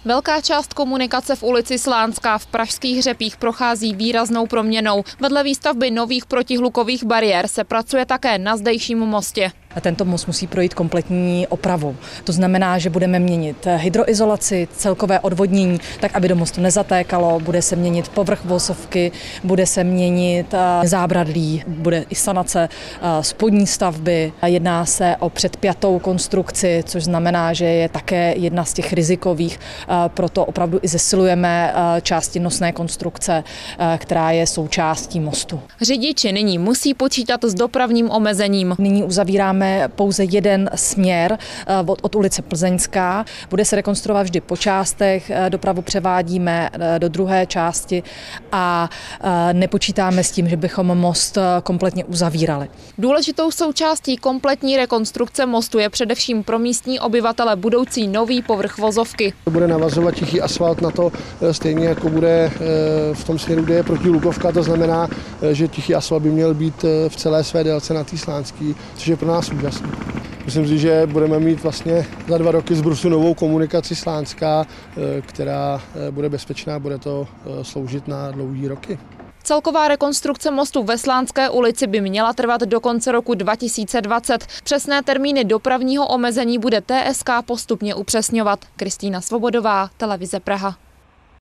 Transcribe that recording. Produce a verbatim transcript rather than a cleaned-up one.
Velká část komunikace v ulici Slánská v Pražských Řepích prochází výraznou proměnou. Vedle výstavby nových protihlukových bariér se pracuje také na zdejším mostě. Tento most musí projít kompletní opravou. To znamená, že budeme měnit hydroizolaci, celkové odvodnění, tak aby do mostu nezatékalo, bude se měnit povrch vozovky, bude se měnit zábradlí, bude i sanace spodní stavby. Jedná se o předpjatou konstrukci, což znamená, že je také jedna z těch rizikových, proto opravdu i zesilujeme části nosné konstrukce, která je součástí mostu. Řidiči nyní musí počítat s dopravním omezením. Nyní uzavíráme pouze jeden směr od, od ulice Plzeňská. Bude se rekonstruovat vždy po částech, dopravu převádíme do druhé části a nepočítáme s tím, že bychom most kompletně uzavírali. Důležitou součástí kompletní rekonstrukce mostu je především pro místní obyvatele budoucí nový povrch vozovky. Bude navazovat tichý asfalt na to, stejně jako bude v tom směru, kde je protihlukovka, to znamená, že tichý asfalt by měl být v celé své délce na té Slánské, což je pro nás úžasné. Myslím si, že budeme mít vlastně za dva roky z brusu novou komunikaci Slánská, která bude bezpečná, bude to sloužit na dlouhé roky. Celková rekonstrukce mostu ve Slánské ulici by měla trvat do konce roku dva tisíce dvacet. Přesné termíny dopravního omezení bude T S K postupně upřesňovat. Kristýna Svobodová, Televize Praha.